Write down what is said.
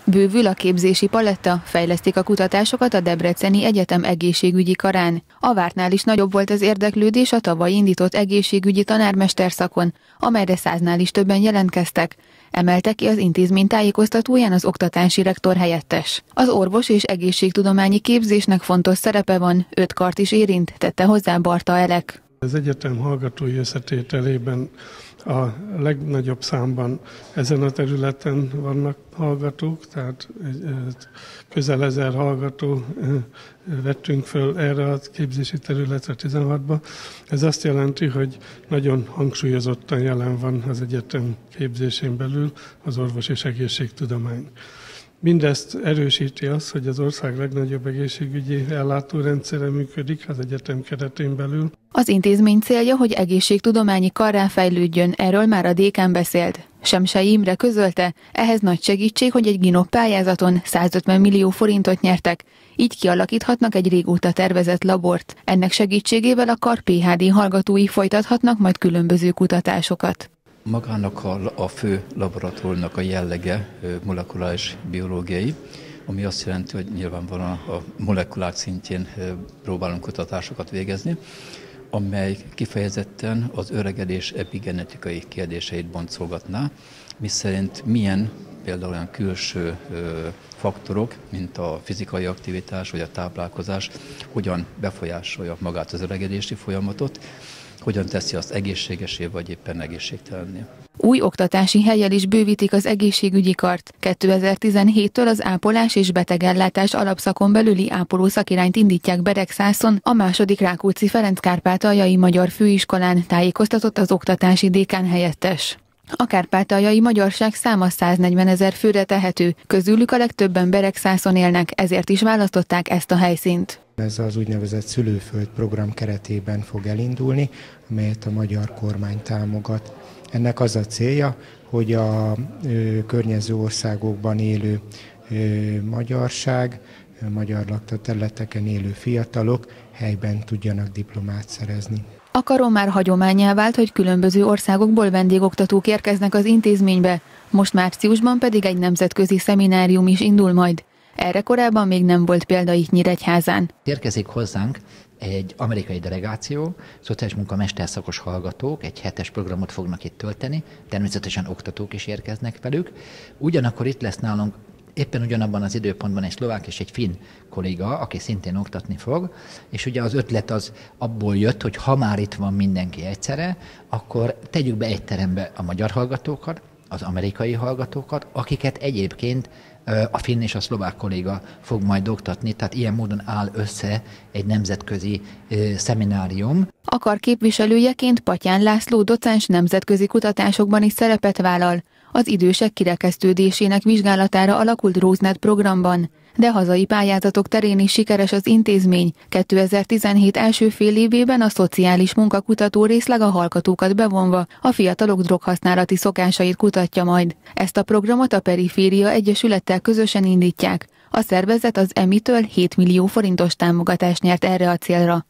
Bővül a képzési paletta, fejlesztik a kutatásokat a Debreceni Egyetem egészségügyi karán. A vártnál is nagyobb volt az érdeklődés a tavaly indított egészségügyi tanármesterszakon, amelyre 100-nál is többen jelentkeztek. Emelte ki az intézmény tájékoztatóján az oktatási rektor helyettes. Az orvos és egészségtudományi képzésnek fontos szerepe van, 5 kart is érint, tette hozzá Barta Elek. Az egyetem hallgatói összetételében a legnagyobb számban ezen a területen vannak hallgatók, tehát közel 1000 hallgató vettünk föl erre a képzési területre 16-ba. Ez azt jelenti, hogy nagyon hangsúlyozottan jelen van az egyetem képzésén belül az orvos és egészségtudomány. Mindezt erősíti az, hogy az ország legnagyobb egészségügyi ellátórendszere működik az egyetem keretén belül. Az intézmény célja, hogy egészségtudományi karrá fejlődjön, erről már a dékán beszélt. Semsei Imre közölte, ehhez nagy segítség, hogy egy GINOP pályázaton 150 millió forintot nyertek, így kialakíthatnak egy régóta tervezett labort. Ennek segítségével a kar PhD hallgatói folytathatnak majd különböző kutatásokat. Magának a fő laboratóriumnak a jellege molekuláris biológiai, ami azt jelenti, hogy nyilvánvalóan a molekulák szintjén próbálunk kutatásokat végezni, amely kifejezetten az öregedés epigenetikai kérdéseit boncolgatná, miszerint milyen például olyan külső faktorok, mint a fizikai aktivitás vagy a táplálkozás, hogyan befolyásolja magát az öregedési folyamatot, hogyan teszi azt egészségesé vagy éppen egészségtelenné. Új oktatási hellyel is bővítik az egészségügyi kart. 2017-től az ápolás és betegellátás alapszakon belüli ápoló szakirányt indítják Beregszászon, a második Rákóczi Ferenc Kárpátaljai Magyar Főiskolán, tájékoztatott az oktatási dékán helyettes. A kárpátaljai magyarság száma 140 000 főre tehető, közülük a legtöbben Beregszászon élnek, ezért is választották ezt a helyszínt. Ez az úgynevezett szülőföld program keretében fog elindulni, amelyet a magyar kormány támogat. Ennek az a célja, hogy a környező országokban élő magyarság, magyar laktaterületeken élő fiatalok helyben tudjanak diplomát szerezni. A karon már hagyománnyá vált, hogy különböző országokból vendégoktatók érkeznek az intézménybe, most márciusban pedig egy nemzetközi szeminárium is indul majd. Erre korábban még nem volt példa itt Nyíregyházán. Érkezik hozzánk egy amerikai delegáció, szociális munka mesterszakos hallgatók, egy 7-es programot fognak itt tölteni, természetesen oktatók is érkeznek velük. Ugyanakkor itt lesz nálunk éppen ugyanabban az időpontban egy szlovák és egy finn kolléga, aki szintén oktatni fog, és ugye az ötlet az abból jött, hogy ha már itt van mindenki egyszerre, akkor tegyük be egy terembe a magyar hallgatókat, az amerikai hallgatókat, akiket egyébként a finn és a szlovák kolléga fog majd oktatni, tehát ilyen módon áll össze egy nemzetközi szeminárium. A kar képviselőjeként Patyán László docens nemzetközi kutatásokban is szerepet vállal. Az idősek kirekesztődésének vizsgálatára alakult RoseNet programban, de hazai pályázatok terén is sikeres az intézmény. 2017 első fél évében a szociális munkakutató részleg a hallgatókat bevonva a fiatalok droghasználati szokásait kutatja majd. Ezt a programot a Periféria Egyesülettel közösen indítják. A szervezet az EMI-től 7 millió forintos támogatást nyert erre a célra.